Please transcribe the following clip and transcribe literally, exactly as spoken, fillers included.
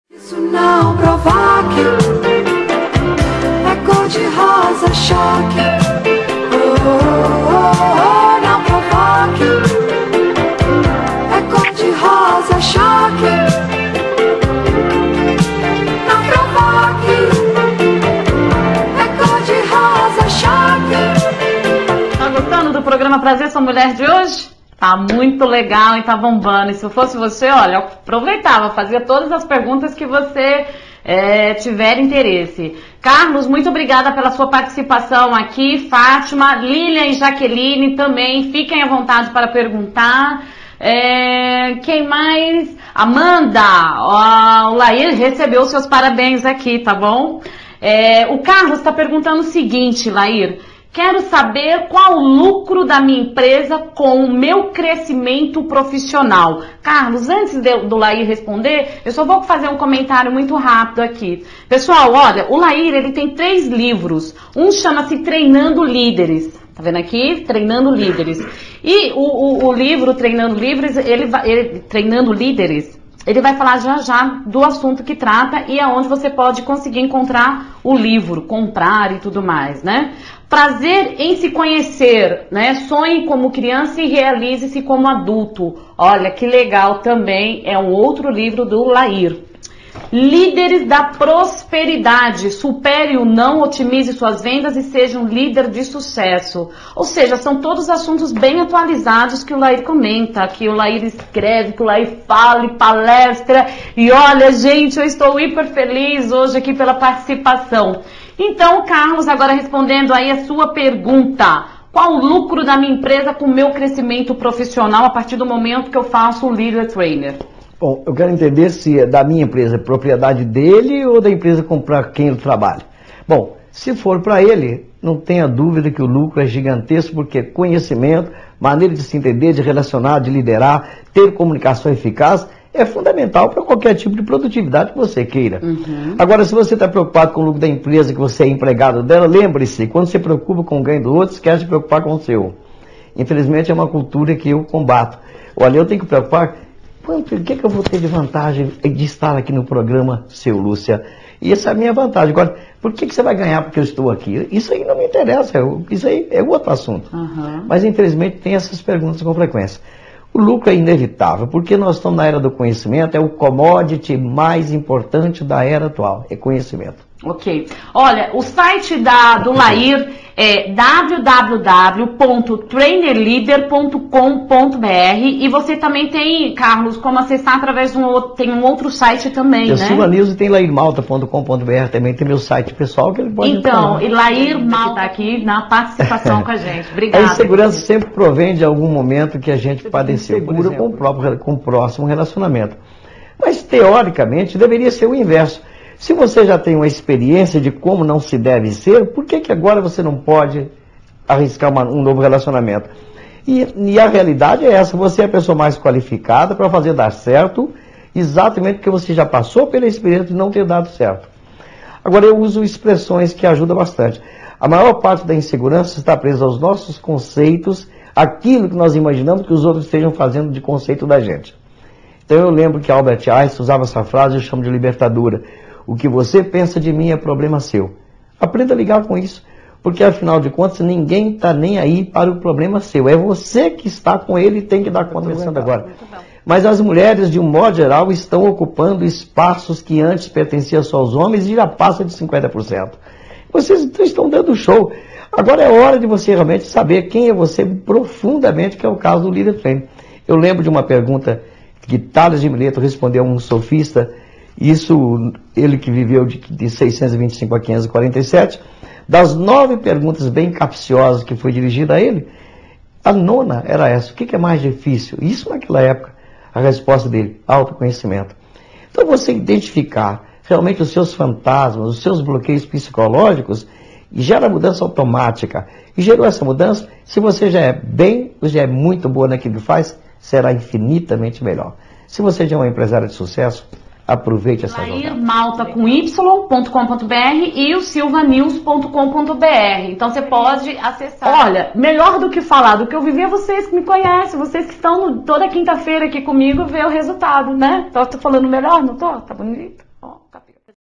Isso não provoque, é cor de rosa choque. Oh, oh, oh, não provoque, é cor de rosa choque. Não provoque, é cor de rosa choque. Tá gostando do programa Prazer Sou Mulher de hoje? Tá muito legal e tá bombando. E se eu fosse você, olha, eu aproveitava, fazia todas as perguntas que você é, tiver interesse. Carlos, muito obrigada pela sua participação aqui. Fátima, Lilian e Jaqueline também, fiquem à vontade para perguntar. É, quem mais? Amanda, ó, o Lair recebeu seus parabéns aqui, tá bom? É, o Carlos está perguntando o seguinte, Lair. Quero saber qual o lucro da minha empresa com o meu crescimento profissional. Carlos, antes de, do Lair responder, eu só vou fazer um comentário muito rápido aqui. Pessoal, olha, o Lair, ele tem três livros. Um chama-se Treinando Líderes. Tá vendo aqui? Treinando Líderes. E o, o, o livro Treinando Líderes, ele, ele, Treinando Líderes, ele vai falar já já do assunto que trata e aonde você pode conseguir encontrar o livro, comprar e tudo mais, né? Prazer em se conhecer, né? Sonhe como criança e realize-se como adulto. Olha, que legal também, é um outro livro do Lair. Líderes da prosperidade, supere o não, otimize suas vendas e seja um líder de sucesso. Ou seja, são todos assuntos bem atualizados que o Lair comenta, que o Lair escreve, que o Lair fala e palestra. E olha, gente, eu estou hiper feliz hoje aqui pela participação. Então, Carlos, agora respondendo aí a sua pergunta. Qual o lucro da minha empresa com o meu crescimento profissional a partir do momento que eu faço o Leader Trainer? Bom, eu quero entender se é da minha empresa, é propriedade dele ou da empresa para quem ele trabalha. Bom, se for para ele, não tenha dúvida que o lucro é gigantesco, porque conhecimento, maneira de se entender, de relacionar, de liderar, ter comunicação eficaz, é fundamental para qualquer tipo de produtividade que você queira. Uhum. Agora, se você está preocupado com o lucro da empresa, que você é empregado dela, lembre-se, quando você se preocupa com o ganho do outro, esquece de preocupar com o seu. Infelizmente, é uma cultura que eu combato. Olha, eu tenho que preocupar, quanto, o que, é que eu vou ter de vantagem de estar aqui no programa, seu Lúcia? E essa é a minha vantagem. Agora, por que, que você vai ganhar porque eu estou aqui? Isso aí não me interessa, isso aí é outro assunto. Uhum. Mas, infelizmente, tem essas perguntas com frequência. O lucro é inevitável, porque nós estamos na era do conhecimento, é o commodity mais importante da era atual, é conhecimento. Ok. Olha, o site da, do Lair é w w w ponto trainer leader ponto com ponto b r e você também tem, Carlos, como acessar através de um outro, tem um outro site também, eu né? Silva News e tem lair malta ponto com ponto b r também, tem meu site pessoal que ele pode Então, entrar. E Lair Malta está aqui na participação com a gente. Obrigada. A insegurança sempre provém de algum momento que a gente você padeceu, insegura com o próprio, com o próximo relacionamento. Mas, teoricamente, deveria ser o inverso. Se você já tem uma experiência de como não se deve ser, por que que agora você não pode arriscar uma, um novo relacionamento? E, e a realidade é essa, você é a pessoa mais qualificada para fazer dar certo, exatamente porque você já passou pela experiência de não ter dado certo. Agora eu uso expressões que ajudam bastante. A maior parte da insegurança está presa aos nossos conceitos, aquilo que nós imaginamos que os outros estejam fazendo de conceito da gente. Então eu lembro que Albert Einstein usava essa frase, eu chamo de libertadora. O que você pensa de mim é problema seu. Aprenda a ligar com isso, porque afinal de contas ninguém está nem aí para o problema seu. É você que está com ele e tem que dar conta disso agora. Mas as mulheres, de um modo geral, estão ocupando espaços que antes pertenciam só aos homens e já passa de cinquenta por cento. Vocês estão dando show. Agora é hora de você realmente saber quem é você profundamente, que é o caso do Leader Trainer. Eu lembro de uma pergunta que Tales de Mileto respondeu a um sofista. Isso, ele que viveu de, de seiscentos e vinte e cinco a quinhentos e quarenta e sete, das nove perguntas bem capciosas que foi dirigida a ele, a nona era essa: o que, que é mais difícil? Isso naquela época, a resposta dele, autoconhecimento. Então você identificar realmente os seus fantasmas, os seus bloqueios psicológicos, gera mudança automática. E gerou essa mudança, se você já é bem, já é muito boa naquilo que faz, será infinitamente melhor. Se você já é uma empresária de sucesso, aproveite essa jornada. Lair Malta com y ponto com ponto b r e o silva news ponto com ponto b r. Então você pode acessar. Olha, melhor do que falar do que eu vivi é vocês que me conhecem, vocês que estão toda quinta-feira aqui comigo ver o resultado, né? Então eu tô falando melhor, não tô? Tá bonito?